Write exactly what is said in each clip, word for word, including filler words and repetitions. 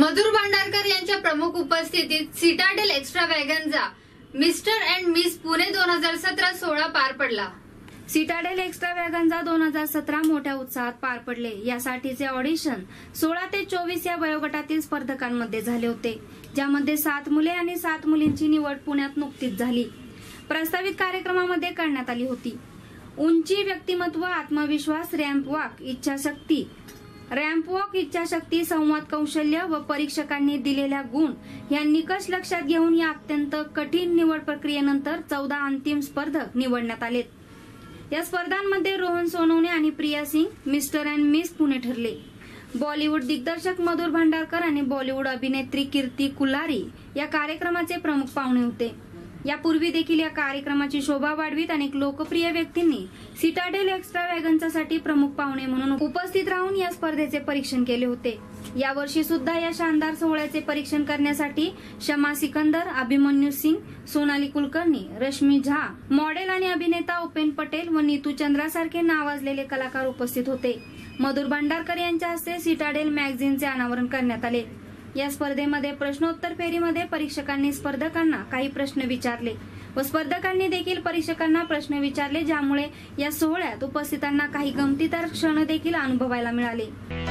मधुर भांडारकर यांच्या प्रमुख उपस्थितीत citadel extravaganza mister and miss Pune दोन हजार सतरा सोहळा पार पडला। सिटाडेल एक्स्ट्रावॅगन्झा दोन हजार सतरा मोठ्या उत्साहात पार पडले। यासाठीचे ऑडिशन सोळा ते चोवीस या वयोगटातील स्पर्धकांमध्ये झाले होते, ज्यामध्ये सात मुले आणि सात मुलींची निवड पुण्यात नुकतीच झाली। प्रस्तावित कार्यक्रमामध्ये करण्यात आली होती उंची, व्यक्तिमत्व, आत्मविश्वास, रॅम्प वॉक, इच्छाशक्ती रॅम्प वॉक इच्छाशक्ती, संवाद कौशल्य व परीक्षकांनी दिलेल्या गुण या निकष लक्षात घेऊन या अत्यंत कठीण निवड प्रक्रियेनंतर चौदा अंतिम स्पर्धक निवडण्यात आलेत। या स्पर्धांमध्ये रोहन सोनवणे आणि Priya Singh mister and miss Pune ठरले। बॉलिवूड दिग्दर्शक मधुर भांडारकर आणि बॉलिवूड अभिनेत्री कीर्ती कुल्हारी या कार्यक्रमाचे प्रमुख पाहुणे होते। यापूर्वी देखील या कार्यक्रमाची शोभा वाढवीत अनेक लोकप्रिय व्यक्तींनी सिटाडेल एक्स्ट्रावॅगन्झासाठी प्रमुख पाहुणे म्हणून उपस्थित राहून या स्पर्धेचे परीक्षण केले होते। यावर्षी सुद्धा या शानदार सोहळ्याचे परीक्षण करण्यासाठी शमा सिकंदर, अभिमन्यू सिंग, सोनाली कुलकर्णी, रश्मी झा, मॉडेल आणि अभिनेता उपेन पटेल व नीतू चंद्रासारखे नावाजलेले कलाकार उपस्थित होते। मधुर भांडारकर यांच्या हस्ते सिटाडेल मॅगझिनचे अनावरण करण्यात आले। या स्पर्धेमध्ये प्रश्नोत्तर फेरीमध्ये परीक्षकांनी स्पर्धकांना काही प्रश्न विचारले व स्पर्धकांनी देखील परीक्षकांना प्रश्न विचारले, ज्यामुळे या सोहळ्यात उपस्थितांना काही गमतीदार क्षण देखील अनुभवायला मिळाले।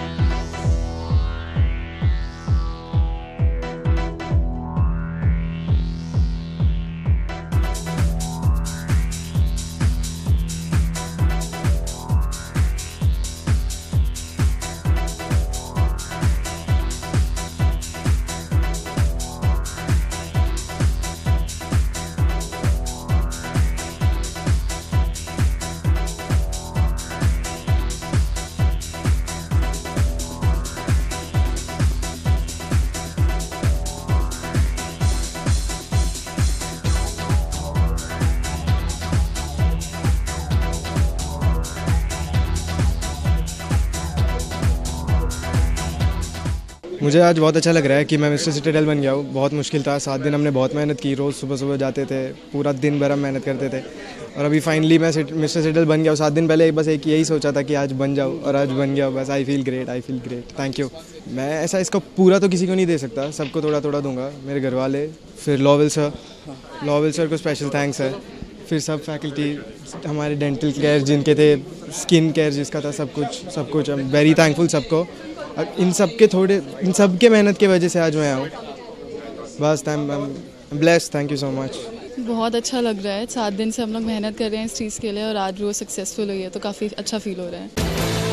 मुझे आज बहुत अच्छा लग रहा है कि मैं मिस्टर सिटाडेल बन गया हूँ। बहुत मुश्किल था, सात दिन हमने बहुत मेहनत की, रोज़ सुबह सुबह जाते थे, पूरा दिन भर हम मेहनत करते थे और अभी फाइनली मैं मिस्टर सिटाडेल बन गया हूँ। सात दिन पहले बस एक यही सोचा था कि आज बन जाऊँ और आज बन गया हूँ। बस I feel great, I feel great, thank you. मैं ऐसा इसको पूरा तो किसी को नहीं दे सकता, सबको थोड़ा थोड़ा दूंगा। मेरे घर वाले, फिर लॉवेल सर, लॉवेल सर को स्पेशल थैंक्स है, फिर सब फैकल्टी, हमारे डेंटल केयर जिनके थे, स्किन केयर जिसका था, सब कुछ सब कुछ आई एम वेरी थैंकफुल सबको। इन सब के थोड़े इन सब के मेहनत की वजह से आज मैं आया हूँ। बस I am blessed, thank you so much. बहुत अच्छा लग रहा है, सात दिन से हम लोग मेहनत कर रहे हैं इस चीज़ के लिए और आज वो सक्सेसफुल हुई है तो काफ़ी अच्छा फील हो रहा है।